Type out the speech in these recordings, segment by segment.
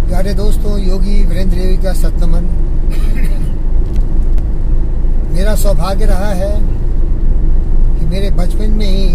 प्यारे दोस्तों, योगी वीरेंद्र देवी का सतनमन। मेरा सौभाग्य रहा है कि मेरे बचपन में ही,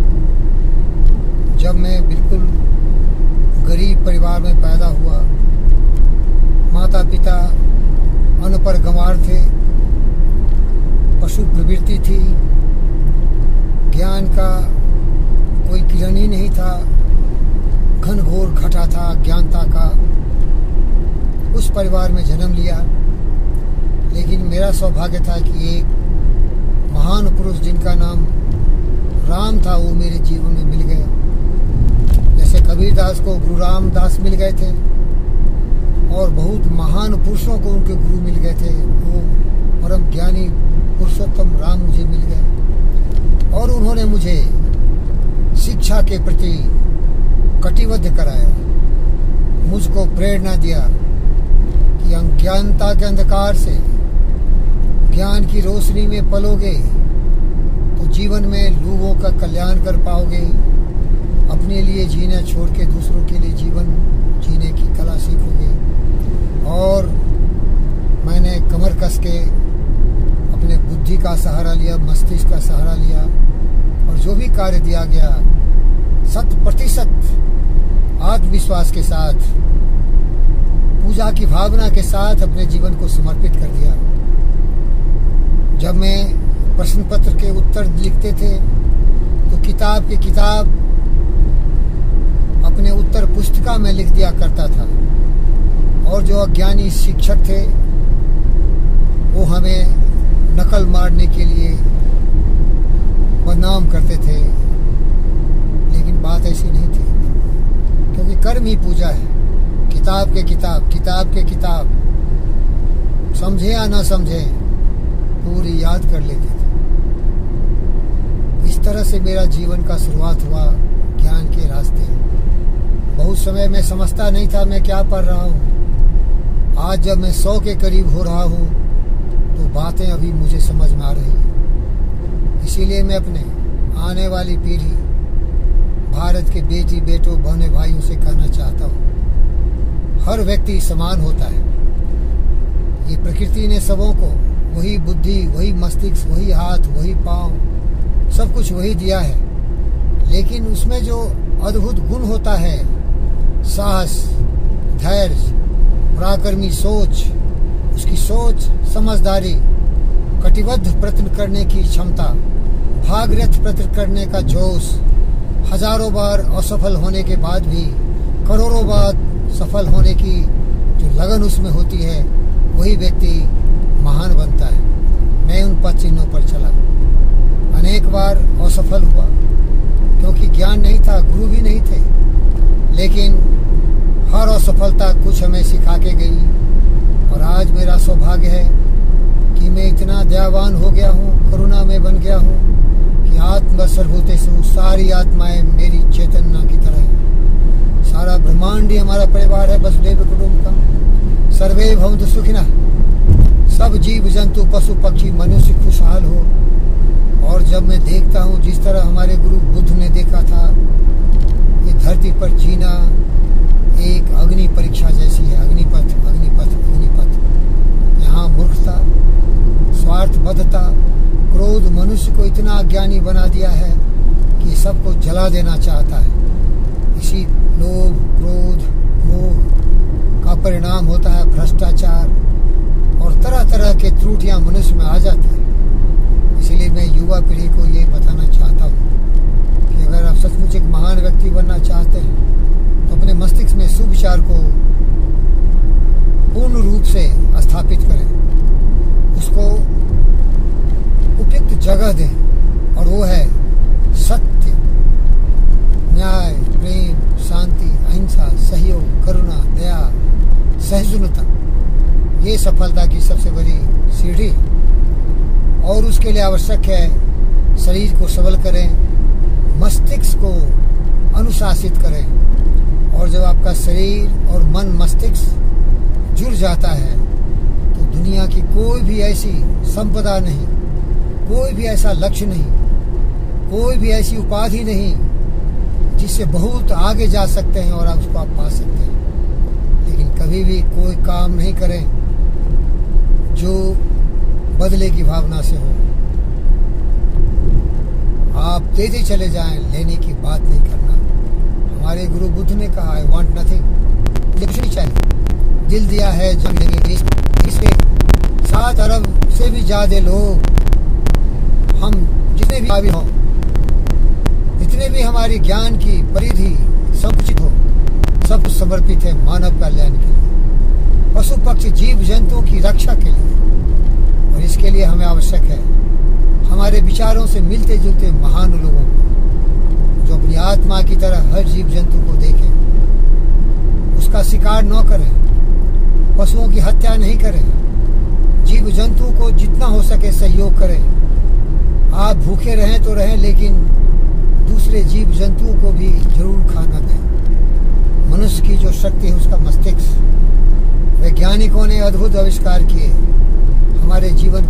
जब मैं बिल्कुल गरीब परिवार में पैदा हुआ, माता पिता अनपढ़ गंवार थे, पशु प्रवृत्ति थी, ज्ञान का कोई किरण ही नहीं था, घनघोर घटा था ज्ञानता का। उस परिवार में जन्म लिया, लेकिन मेरा सौभाग्य था कि एक महान पुरुष जिनका नाम राम था, वो मेरे जीवन में मिल गए। जैसे कबीरदास को गुरु रामदास मिल गए थे और बहुत महान पुरुषों को उनके गुरु मिल गए थे, वो परम ज्ञानी पुरुषोत्तम राम मुझे मिल गए और उन्होंने मुझे शिक्षा के प्रति कटिबद्ध कराया, मुझको प्रेरणा दिया कि अज्ञानता के अंधकार से ज्ञान की रोशनी में पलोगे तो जीवन में लोगों का कल्याण कर पाओगे, अपने लिए जीना छोड़ के दूसरों के लिए जीवन जीने की कला सीखोगे। और मैंने कमर कस के अपने बुद्धि का सहारा लिया, मस्तिष्क का सहारा लिया और जो भी कार्य दिया गया 100% आत्मविश्वास के साथ, पूजा की भावना के साथ अपने जीवन को समर्पित कर दिया। जब मैं प्रश्न पत्र के उत्तर लिखते थे तो किताब की किताब अपने उत्तर पुस्तिका में लिख दिया करता था और जो अज्ञानी शिक्षक थे वो हमें नकल मारने के लिए बदनाम करते थे, लेकिन बात ऐसी नहीं थी, क्योंकि कर्म ही पूजा है। किताब के किताब, किताब के किताब, समझे या ना समझे पूरी याद कर लेते थे। इस तरह से मेरा जीवन का शुरुआत हुआ ज्ञान के रास्ते। बहुत समय मैं समझता नहीं था मैं क्या पढ़ रहा हूँ। आज जब मैं 100 के करीब हो रहा हूँ तो बातें अभी मुझे समझ में आ रही हैं। इसीलिए मैं अपने आने वाली पीढ़ी, भारत के बेटी बेटों बहने भाइयों से कहना चाहता हूँ, हर व्यक्ति समान होता है। ये प्रकृति ने सबों को वही बुद्धि, वही मस्तिष्क, वही हाथ, वही पांव, सब कुछ वही दिया है, लेकिन उसमें जो अद्भुत गुण होता है, साहस, धैर्य, पराक्रमी सोच, उसकी सोच, समझदारी, कटिबद्ध प्रयत्न करने की क्षमता, भागीरथ प्रयत्न करने का जोश, हजारों बार असफल होने के बाद भी करोड़ों बार सफल होने की जो लगन उसमें होती है, वही व्यक्ति महान बनता है। मैं उन पद चिन्हों पर चला, अनेक बार असफल हुआ क्योंकि ज्ञान नहीं था, गुरु भी नहीं थे, लेकिन हर असफलता कुछ हमें सिखा के गई। और आज मेरा सौभाग्य है कि मैं इतना दयावान हो गया हूँ, करुणा में बन गया हूँ कि आत्म सर्वभूतेषु, सारी आत्माएं मेरी चेतना की तरह है। सारा ब्रह्मांड ही हमारा परिवार है, वसुदेव कुटुंबकम, सर्वे भवन्तु सुखिनः। सब जीव जंतु पशु पक्षी मनुष्य खुशहाल हो। और जब मैं देखता हूँ जिस तरह हमारे गुरु बुद्ध ने देखा था, ये धरती पर जीना एक अग्नि परीक्षा जैसी है। अग्निपथ, अग्निपथ, अग्निपथ। यहाँ मूर्खता, स्वार्थबद्धता, क्रोध मनुष्य को इतना अज्ञानी बना दिया है कि सबको जला देना चाहता है। इसी लोभ, क्रोध, मोह का परिणाम होता है भ्रष्टाचार और तरह तरह के त्रुटियां मनुष्य में आ जाती है। इसीलिए मैं युवा पीढ़ी को ये बताना चाहता हूँ कि अगर आप सचमुच एक महान व्यक्ति बनना चाहते हैं तो अपने मस्तिष्क में सुविचार को पूर्ण रूप से स्थापित करें, उसको उपयुक्त जगह दें, और वो है सत्य, न्याय, प्रेम, शांति, अहिंसा, सहयोग, करुणा, दया, सहिष्णुता। ये सफलता की सबसे बड़ी सीढ़ी। और उसके लिए आवश्यक है शरीर को सबल करें, मस्तिष्क को अनुशासित करें। और जब आपका शरीर और मन मस्तिष्क जुड़ जाता है तो दुनिया की कोई भी ऐसी संपदा नहीं, कोई भी ऐसा लक्ष्य नहीं, कोई भी ऐसी उपाधि नहीं जिससे बहुत आगे जा सकते हैं और आप उसको आप पा सकते हैं। लेकिन कभी कभी भी कोई काम नहीं करें जो बदले की भावना से हो। आप देते चले जाएं, लेने की बात नहीं करना। हमारे गुरु बुद्ध ने कहा, आई वॉन्ट नथिंग, मुझे कुछ नहीं चाहिए। दिल दिया है जंग लेंगे। इसके 7 अरब से भी ज्यादा लोग, हम जितने भी काबिल हों, जितने भी हमारी ज्ञान की परिधि संकुचित हो, सब कुछ समर्पित है मानव कल्याण के लिए, पशु पक्षी जीव जंतुओं की रक्षा के लिए। और इसके लिए हमें आवश्यक है हमारे विचारों से मिलते जुलते महान लोगों को, जो अपनी आत्मा की तरह हर जीव जंतु को देखें, उसका शिकार न करें, पशुओं की हत्या नहीं करें, जीव जंतु को जितना हो सके सहयोग करें। आप भूखे रहें तो रहें, लेकिन दूसरे जीव जंतुओं को भी जरूर खाना दें। मनुष्य की जो शक्ति है उसका मस्तिष्क, वैज्ञानिकों ने अद्भुत आविष्कार किए, हमारे जीवन